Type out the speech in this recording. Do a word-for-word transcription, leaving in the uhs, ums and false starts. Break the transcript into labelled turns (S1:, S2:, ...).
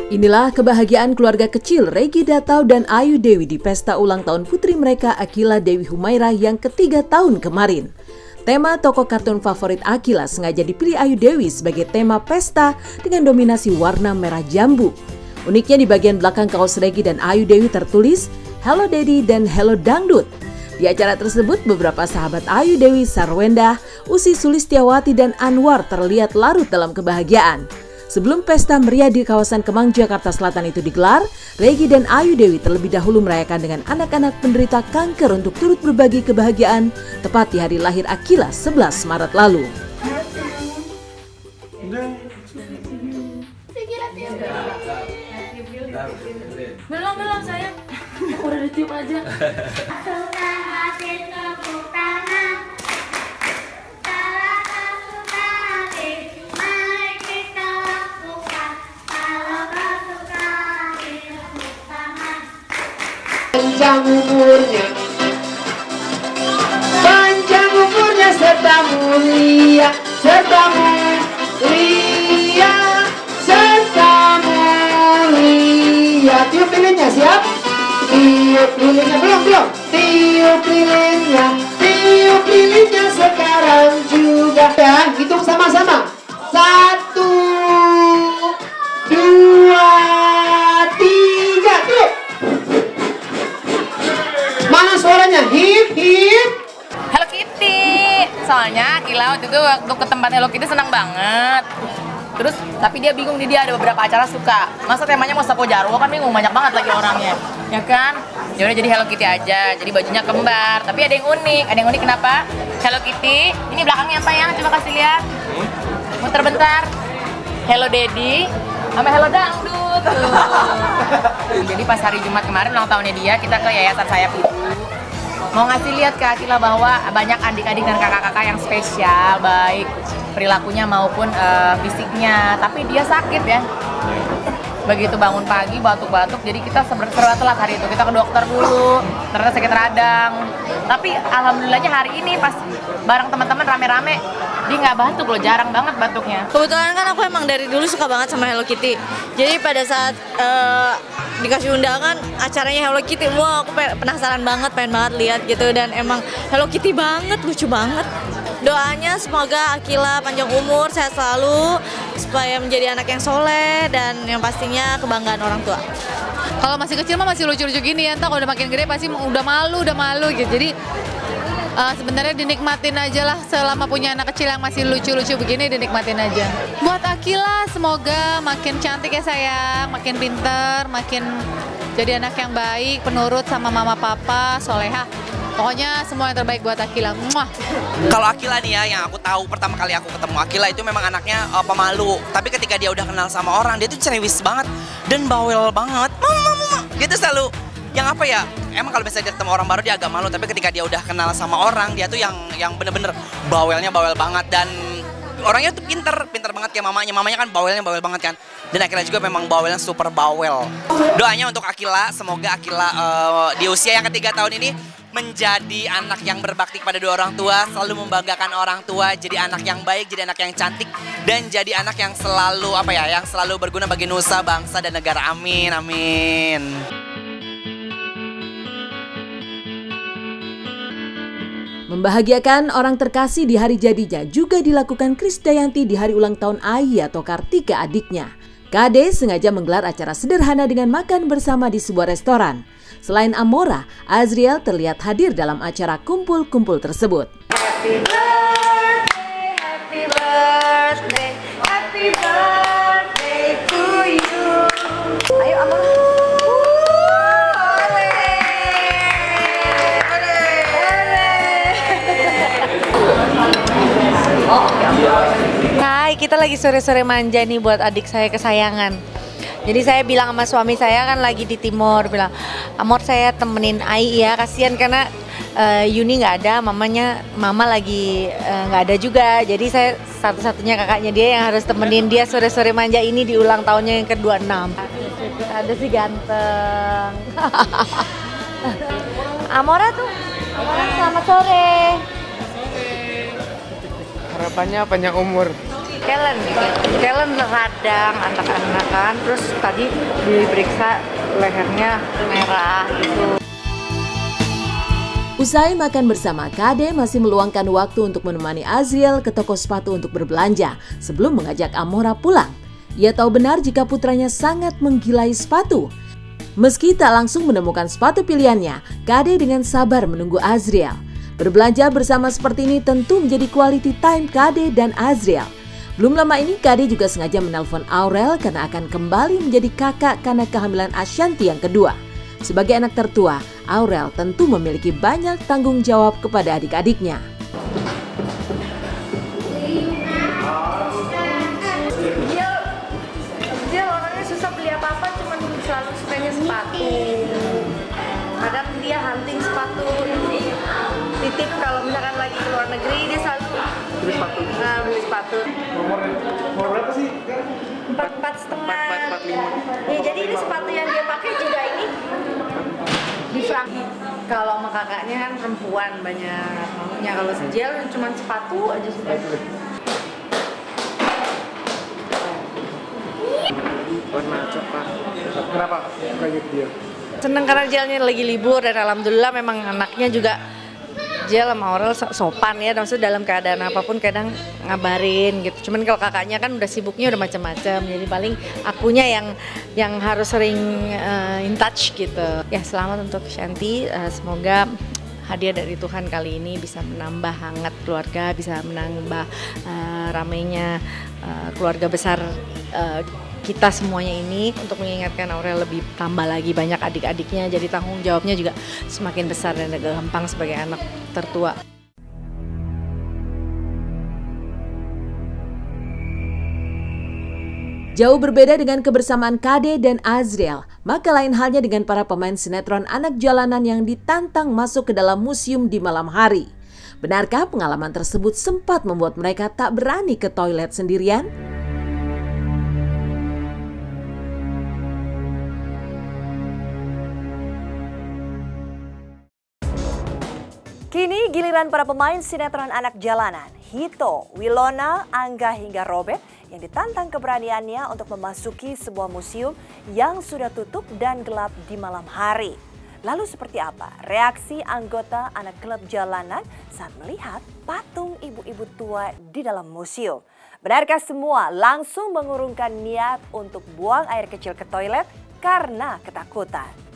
S1: Inilah kebahagiaan keluarga kecil Regi Datau dan Ayu Dewi di pesta ulang tahun putri mereka Akila Dewi Humaira yang ketiga tahun kemarin. Tema tokoh kartun favorit Akila sengaja dipilih Ayu Dewi sebagai tema pesta dengan dominasi warna merah jambu. Uniknya di bagian belakang kaos Regi dan Ayu Dewi tertulis Hello Daddy dan Hello Dangdut. Di acara tersebut beberapa sahabat Ayu Dewi, Sarwenda, Usi Sulistiawati dan Anwar terlihat larut dalam kebahagiaan. Sebelum pesta meriah di kawasan Kemang, Jakarta Selatan itu digelar, Regi dan Ayu Dewi terlebih dahulu merayakan dengan anak-anak penderita kanker untuk turut berbagi kebahagiaan tepat di hari lahir Akila sebelas Maret lalu.
S2: Belum, belum sayang. Udah ditiup aja.
S3: Panjang umurnya, panjang umurnya serta mulia, serta mulia, serta mulia. Tiup lilinnya, siap? Tiup lilinnya, belum, belum. Tiup lilinnya, tiup lilinnya sekarang juga. Ya, hitung sama-sama. Satu, dua, tiga, tiup. Mana suaranya? Hip hip.
S2: Hello Kitty. Soalnya Akila waktu itu waktu ke tempat Hello Kitty senang banget. Terus tapi dia bingung nih, dia ada beberapa acara suka. Masa temanya mau Sapo Jarwo, kan bingung, banyak banget lagi orangnya. Ya kan? Ya udah jadi Hello Kitty aja. Jadi bajunya kembar, tapi ada yang unik. Ada yang unik kenapa? Hello Kitty. Ini belakangnya apa ya? Coba kasih lihat. Muter bentar. Hello Daddy sama Hello Dangdut. Jadi pas hari Jumat kemarin ulang tahunnya dia, kita ke Yayasan Sayap Ibu. Mau ngasih lihat ke Akila bahwa banyak adik-adik dan kakak-kakak yang spesial, baik perilakunya maupun uh, fisiknya. Tapi dia sakit ya. Begitu bangun pagi batuk-batuk, jadi kita sebenarnya telat hari itu. Kita ke dokter dulu, ternyata sakit radang. Tapi alhamdulillahnya hari ini pas bareng teman-teman rame-rame, dia nggak batuk loh, jarang banget batuknya.
S4: Kebetulan kan aku emang dari dulu suka banget sama Hello Kitty. Jadi pada saat uh, dikasih undangan acaranya Hello Kitty, wah aku penasaran banget, pengen banget lihat gitu. Dan emang Hello Kitty banget, lucu banget. Doanya semoga Akila panjang umur, sehat selalu, supaya menjadi anak yang soleh dan yang pastinya kebanggaan orang tua.
S5: Kalau masih kecil mah masih lucu-lucu gini ya, entah kalau udah makin gede pasti udah malu, udah malu gitu. Jadi uh, sebenarnya dinikmatin aja lah, selama punya anak kecil yang masih lucu-lucu begini, dinikmatin aja. Buat Akila semoga makin cantik ya sayang, makin pinter, makin jadi anak yang baik, penurut sama mama papa, soleha. Pokoknya semua yang terbaik buat Akila. Muah.
S6: Kalau Akila nih ya, yang aku tahu pertama kali aku ketemu Akila itu memang anaknya uh, pemalu. Tapi ketika dia udah kenal sama orang, dia tuh cerewis banget dan bawel banget. Mama, mama. Dia tuh selalu yang apa ya? Emang kalau misalnya dia ketemu orang baru dia agak malu, tapi ketika dia udah kenal sama orang, dia tuh yang yang bener-bener bawelnya bawel banget dan orangnya tuh pinter, pinter banget kayak mamanya. Mamanya kan bawelnya bawel banget kan. Dan Akila juga memang bawelnya super bawel. Doanya untuk Akila, semoga Akila uh, di usia yang ketiga tahun ini menjadi anak yang berbakti kepada dua orang tua, selalu membanggakan orang tua, jadi anak yang baik, jadi anak yang cantik, dan jadi anak yang selalu apa ya, yang selalu berguna bagi nusa, bangsa, dan negara. Amin, amin.
S1: Membahagiakan orang terkasih di hari jadinya juga dilakukan Krisdayanti di hari ulang tahun Ai atau Kartika adiknya. Kade sengaja menggelar acara sederhana dengan makan bersama di sebuah restoran. Selain Amora, Azriel terlihat hadir dalam acara kumpul-kumpul tersebut.
S4: Happy birthday, happy birthday, happy birthday to you. Ayo Amora. Hai, kita lagi sore-sore manja nih buat adik saya kesayangan. Jadi saya bilang sama suami saya kan lagi di Timur, bilang, Amor saya temenin Ai ya, kasihan karena uh, Yuni nggak ada, mamanya mama lagi nggak uh, ada juga. Jadi saya satu-satunya kakaknya dia yang harus temenin dia sore-sore manja ini di ulang tahunnya yang ke dua puluh enam. Ada si ganteng. Amora tuh, Amora selamat sore.
S3: Harapannya panjang umur.
S4: Kellen, Kellen radang anak-anak kan, terus tadi diperiksa lehernya merah gitu.
S1: Usai makan bersama, Kade masih meluangkan waktu untuk menemani Azriel ke toko sepatu untuk berbelanja sebelum mengajak Amora pulang. Ia tahu benar jika putranya sangat menggilai sepatu. Meski tak langsung menemukan sepatu pilihannya, Kade dengan sabar menunggu Azriel. Berbelanja bersama seperti ini tentu menjadi quality time Kade dan Azriel. Belum lama ini Kade juga sengaja menelpon Aurel karena akan kembali menjadi kakak karena kehamilan Ashanti yang kedua. Sebagai anak tertua, Aurel tentu memiliki banyak tanggung jawab kepada adik-adiknya.
S4: Dia, dia orangnya susah beli apa-apa, cuma selalu sukanya sepatu. Kadang dia hunting sepatu, titip kalau misalkan lagi ke luar negeri dia selalu beli sepatu. Nah, beli sepatu.
S3: Nomor berapa sih?
S4: Empat empat setengah. Ya, jadi ini sepatu yang dia pakai juga ini di Frank. Kalau sama kakaknya kan perempuan banyak maunya, kalau si Jel cuma sepatu aja suka.
S3: Warna coklat. Kenapa kayak dia?
S4: Seneng karena Jelnya lagi libur dan alhamdulillah memang anaknya juga Jel sama Aurel sopan ya, maksudnya dalam keadaan apapun kadang ngabarin gitu. Cuman kalau kakaknya kan udah sibuknya udah macam-macam, jadi paling akunya yang yang harus sering uh, in touch gitu. Ya selamat untuk Shanti, uh, semoga hadiah dari Tuhan kali ini bisa menambah hangat keluarga, bisa menambah uh, ramainya uh, keluarga besar uh, kita semuanya ini, untuk mengingatkan Aurel lebih tambah lagi banyak adik-adiknya, jadi tanggung jawabnya juga semakin besar dan agak gampang sebagai anak tertua.
S1: Jauh berbeda dengan kebersamaan Kade dan Azriel, maka lain halnya dengan para pemain sinetron anak jalanan yang ditantang masuk ke dalam museum di malam hari. Benarkah pengalaman tersebut sempat membuat mereka tak berani ke toilet sendirian?
S7: Kini giliran para pemain sinetron anak jalanan, Hito, Wilona, Angga hingga Robert yang ditantang keberaniannya untuk memasuki sebuah museum yang sudah tutup dan gelap di malam hari. Lalu seperti apa reaksi anggota anak klub jalanan saat melihat patung ibu-ibu tua di dalam museum? Benarkah semua langsung mengurungkan niat untuk buang air kecil ke toilet karena ketakutan?